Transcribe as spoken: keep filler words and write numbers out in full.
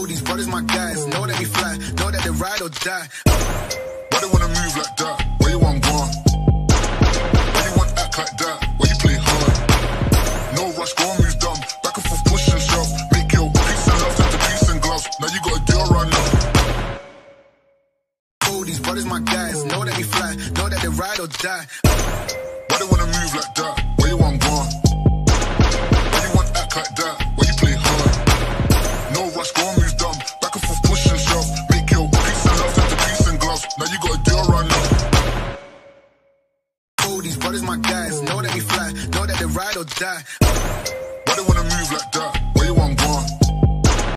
Oh, these brothers my guys, know that they fly, know that they ride or die. Why they wanna move like that? Where you want gone? Why you want act like that? Why you play hard? No rush, go and move dumb. Back and forth, push and shove. Make your peace and love into peace and gloves. Now you gotta do it right now. Oh, these brothers my guys, know that they fly, know that they ride or die. Why they wanna move like that? Where you want gone? Why you want act like that? Why you play hard? No rush, go and move dumb. Back and forth, push and shove. Make your peace and love into peace and gloves. Now you gotta do it right now. Oh, these brothers my guys, know that they fly, know that they ride or die. Why they wanna move like that?